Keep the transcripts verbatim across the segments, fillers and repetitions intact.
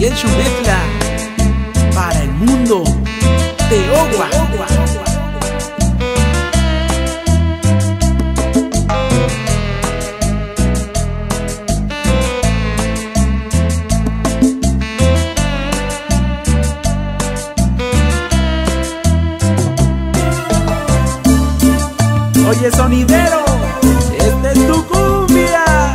Maciel Xumetla para el mundo de Ogua. Oye, sonidero, esta es tu cumbia.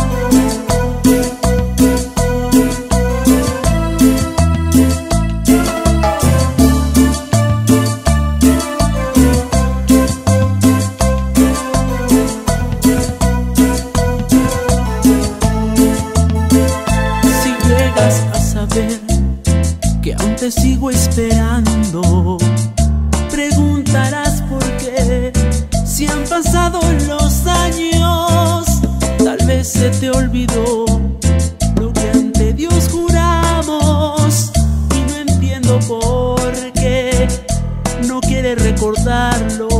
Si llegas a saber que aún te sigo esperando, preguntarás por qué. Si han pasado los años, tal vez se te olvidó lo que ante Dios juramos. Y no entiendo por qué no quieres recordarlo.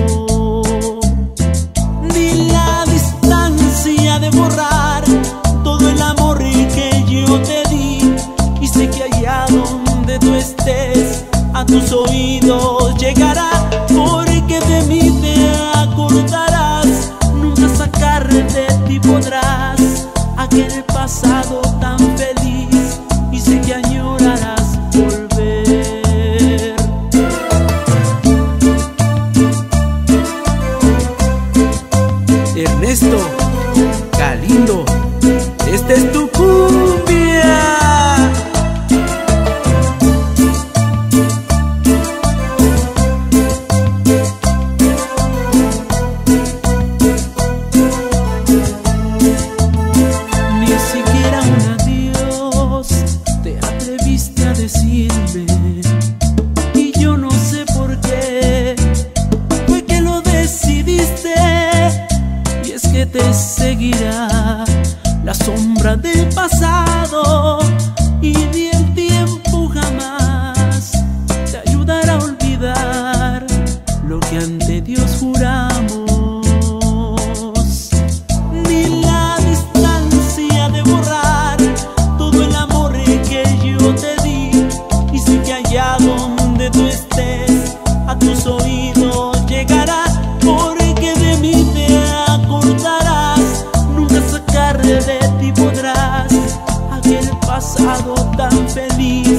Ni la distancia de borrar todo el amor que yo te di. Y sé que allá donde tú estés, a tus oídos llegará, porque de mí te acordarás. Nunca sacar de ti podrás aquel pasado tan feliz, y sé que añorarás volver. Ernesto Galindo, esta es tu cumbia. Decirme, y yo no sé por qué fue que lo decidiste. Y es que te seguirá la sombra del pasado, y ni el tiempo jamás te ayudará a olvidar lo que ante Dios juramos. Ni la distancia de borrar todo el amor que yo te di. Allá donde tú estés, a tus oídos llegará, porque de mí te acordarás. Nunca sacar de ti podrás aquel pasado tan feliz,